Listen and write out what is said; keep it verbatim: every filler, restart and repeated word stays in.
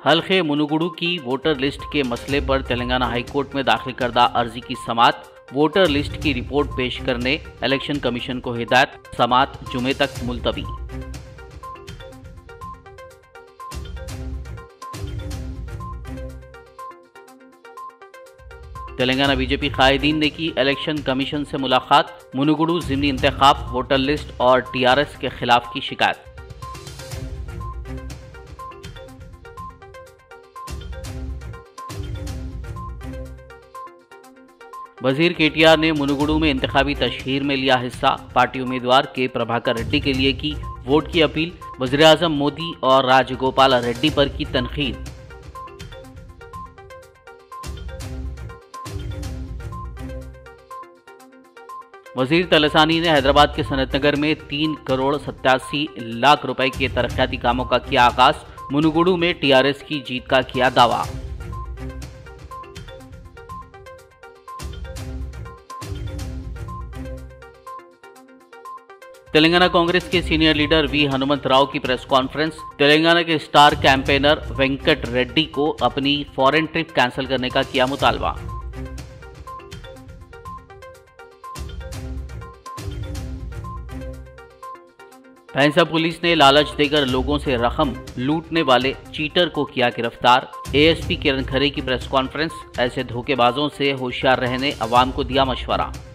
हल्के मुनुगुडु की voter list के मसले पर तेलंगाना हाईकोर्ट में दाखिल करदा अर्जी की समाअत। वोटर लिस्ट की रिपोर्ट पेश करने इलेक्शन कमीशन को हिदायत। समाअत जुमे तक मुलतवी। तेलंगाना बीजेपी कायदीन ने की इलेक्शन कमीशन से मुलाकात। मुनुगुडु ज़िमनी इंतखाब, वोटर लिस्ट और टीआरएस के खिलाफ की शिकायत। वजीर केटीआर ने मुनुगुडु में इंतखाबी तशहीर में लिया हिस्सा। पार्टी उम्मीदवार के प्रभाकर रेड्डी के लिए की वोट की अपील। वज़ीर आज़म मोदी और राजगोपाल रेड्डी पर की तनकीद। वजीर तलसानी ने हैदराबाद के सनत नगर में तीन करोड़ सत्तासी लाख रुपए के तरक्याती कामों का किया आगाज। मुनुगुडु में टीआरएस की जीत का किया दावा। तेलंगाना कांग्रेस के senior leader V Hanumantha Rao की प्रेस कॉन्फ्रेंस। तेलंगाना के स्टार कैंपेनर वेंकट रेड्डी को अपनी फॉरेन ट्रिप कैंसिल करने का किया मुतालबा। भैंसा पुलिस ने लालच देकर लोगों से रकम लूटने वाले चीटर को किया गिरफ्तार। एएसपी किरण खरे की प्रेस कॉन्फ्रेंस। ऐसे धोखेबाजों से होशियार रहने अवाम को दिया मशवरा।